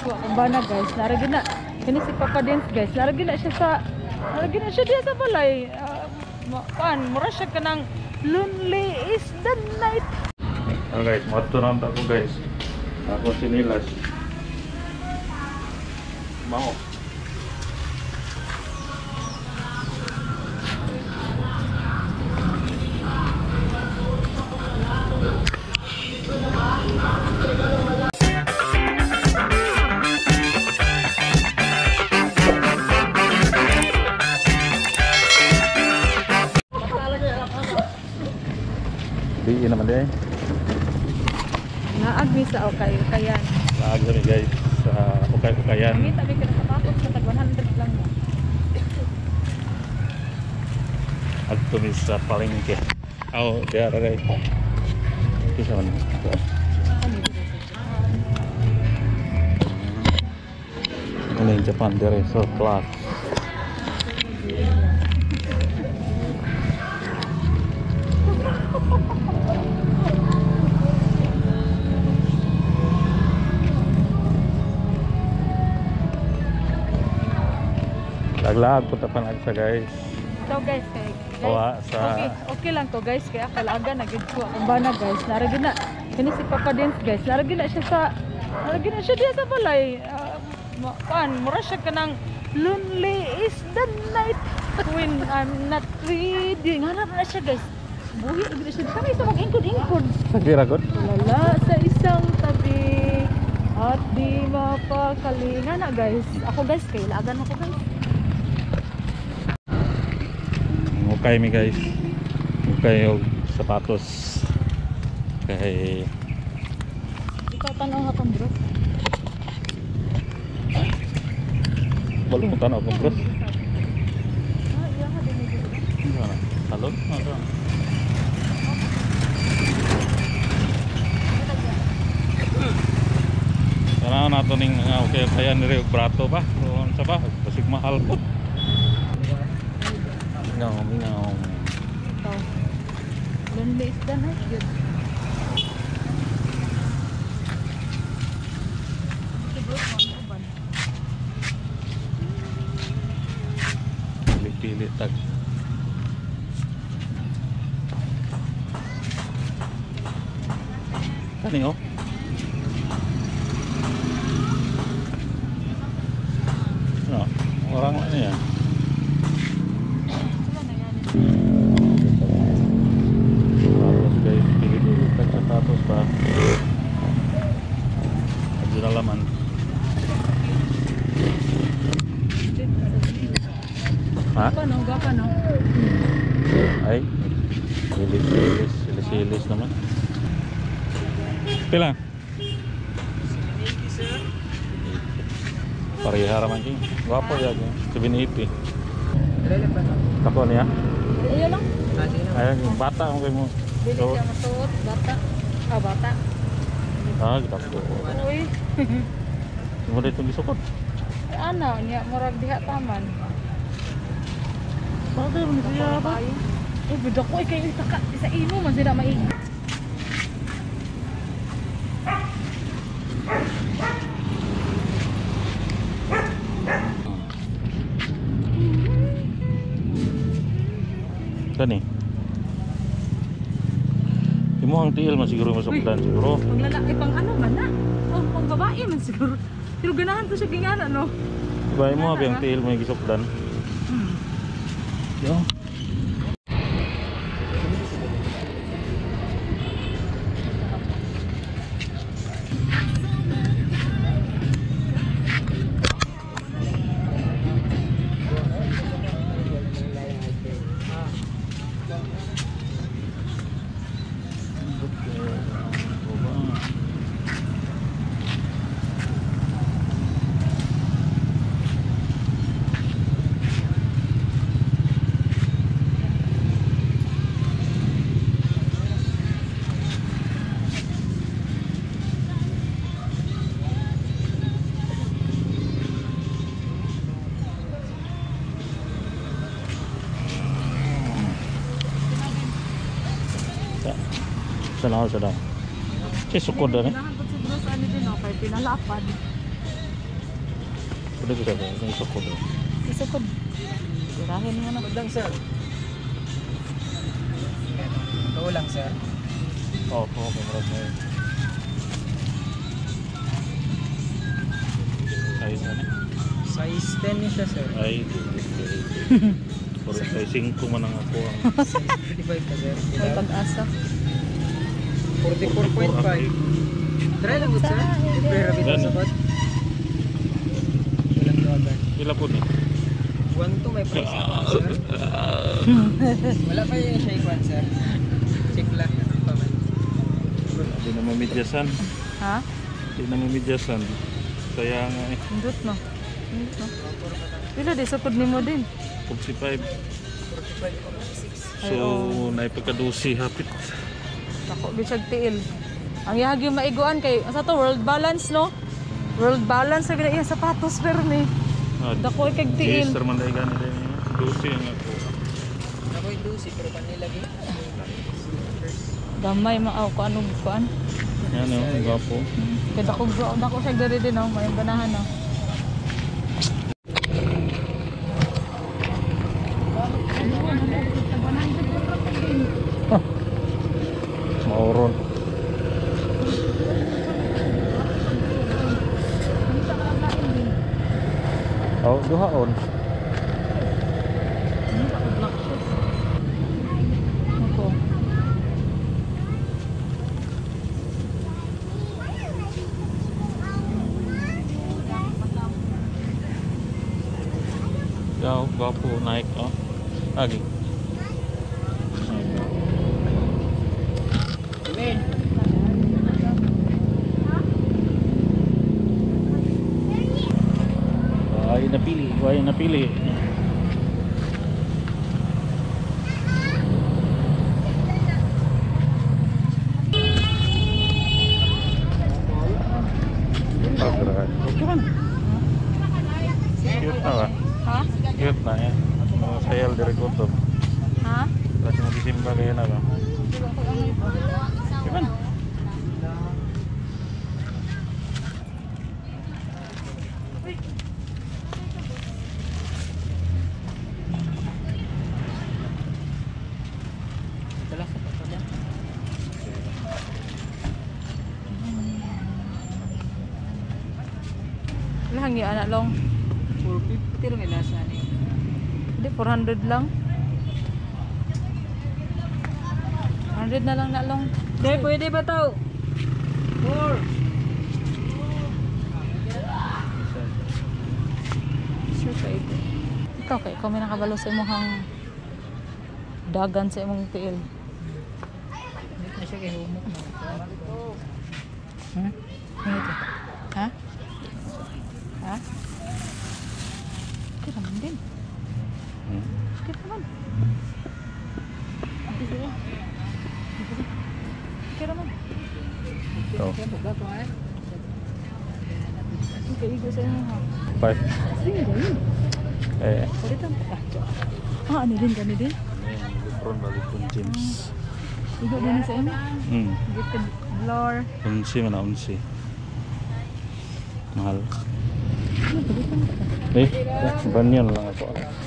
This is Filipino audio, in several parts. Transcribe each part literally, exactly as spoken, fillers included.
ko ang bana guys. Naragi na kini si Papa Dance guys. Naragi na siya sa naragi na siya diya sa balay. Uh, kan mura siya kanang lonely is the night. Oh guys, motor na ako guys. Ako sinilas. Mau. Di naman deh. Naagmi sa okay-okayan. Naagmi nih guys sa okay-okayan. Kami tabi ka nakapapos sa tag one hundred lang mo. Agto mi sa palengke. Oh, dia ada guys. Bisa mana? Ini Japan dari so class. Laglag punta pa na sa guys. So guys, kay guys, Bawa sa okay, okay lang to guys, kaya kalaga na gid ko ang bana guys. Naragi na kini si Papa Dance guys. Naragi na siya sa naragi na siya diya sa balay. Uh, kan mura siya kanang lonely is the night when I'm not ready. Ngana na siya guys. Buhi gid siya sa isa mag-ingkod-ingkod. Sakira gud. Wala sa isang tabi at di mapakalinga na guys. Ako guys, kay lagan ako guys. Okay mi guys. Okay yung sapatos. Kay Ikaw tanaw nga kang bro. Balu mo tanaw ko bro. Ah, iya ka din dito. Mana? Salon? Ano? Sana nato ning uh, okay kaya nire brato ba? Doon sa ba? Basig mahal po. Ngaw, ngaw. Ikaw. Lonely is the night yun. Pili-pili tag. Kani oh. No, orang lain ya. Sapatos guys, pilih dulu tag sapatos ba. Lagi dalaman. Ha? Gapa no, gapa no. Ay, silis-silis, silis-silis naman. Pila? Parihara man king. Guwapo ya king. seven eighty. Tako niya. Iya lang. Ay, yung bata mo kay mo. Bili siya masuot, bata. Ah, bata. Ah, kita ko. Ano eh? Mo dito gisukod. Ano, niya murag diha taman. Bagay mo siya ba? Eh, budak ko kay isa ka sa imo man sila maigi. Kani. Imo ang tiil man siguro masukdan siguro. Pang lalaki pang ano man na. Oh, pang babae man siguro. Pero ganahan to siya gingana no. Diba imo abi ang tiil mo gisukdan. Hmm. Yo. Sana ako sa daw. Kasi sukod na eh. Ganahan po siguro sa ano din no, kay pinalapad. Udah bisa ba? Ang sukod. Isukod. Sigurahin mo na. Udang sir. Ito lang sir. Oo, oo, kamarad na yun. Size ano? Size ten niya siya sir. Ay, size five man ang ako ang forty-five ka sir. May pag-asa. forty-four point five. Try lang good sir. Libre rabit Yan. sa bot. Walang dogan. pila po ni. one to may price na po sir. Wala pa yung shake one sir. Check lang. Hindi na mamidyasan. Ha? Hindi na mamidyasan. Kaya nga eh. Indot no. Indot no. Pila di sukod nimo din. forty-five. forty-five point six. So, naipagkadusi hapit. Ako bisag tiil. Ang yahag yung maiguan kay asa to world balance no? World balance lagi na iya sapatos permi. Ah, Dako kay tiil. Gister man dahil ganun din. Dusi ang ako. Ako yung dusi pero panilagi. Gamay maaw ko anong kuan. Yan o, ang gapo. Kay dako dako siya diri din no, may ganahan no. Mauron. Oh, duhaon. Ako. Yaw, gapo naik oh. Lagi. Ay napili, ay napili. Pagkaran. Pagkaran. Cute na ba? Ha? Cute na yan. Sayal dari kutob. Ha? Kasi magisimba kayo na ba? Gimana? Ito lang sa patola. Lang ya anak long. four fifty lang yung lasa niya. Hindi four hundred lang. one hundred na lang na long. Hindi, pwede ba tao? four. Sure ka ito. Ikaw kay ikaw may nakabalo sa imong dagan sa imong tiil. Hindi na siya kay humok na. Hmm? Ano ito? Ha? Ha? Okay naman din. Hmm. Okay naman. Okay naman. Okay naman. Ito. Kaya buga ko eh. Okay, igo sa inyo ha. Five. Sige, gawin. Eh. Palitan. Ah, ano din, gani din? Ayan, Lebron balik kong jeans. Igo din sa inyo. Hmm. Gitid blur. Unsi man na unsi. Mahal. Ano, palitan ka. Eh, banyan lang ako.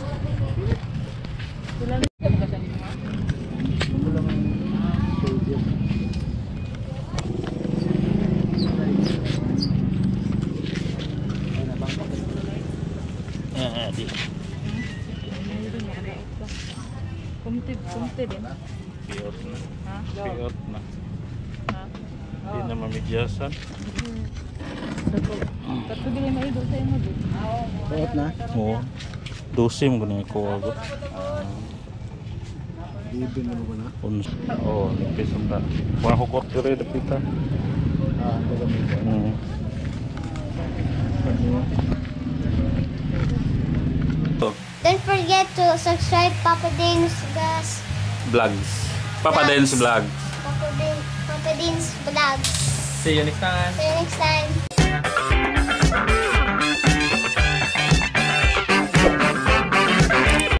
Sila Ah, di. kumtid, kumtid din. Piot na. Ha? Piot na. Ha? Di na mamidyasan. Katlo din yung maigo sa inyo din. Buot na? Oo. Dosi mo ganun ko agot. Ibin mo ba na? Uns. Oo, nipis ang da. Mga hukot ko rin dapita. Ah, gagamit ko. Hmm. Ito. Don't forget to subscribe Papa Dins guys. Vlogs. Papa Dance Vlog. Papa, Din, Papa Dins vlogs. See you next time. See you next time.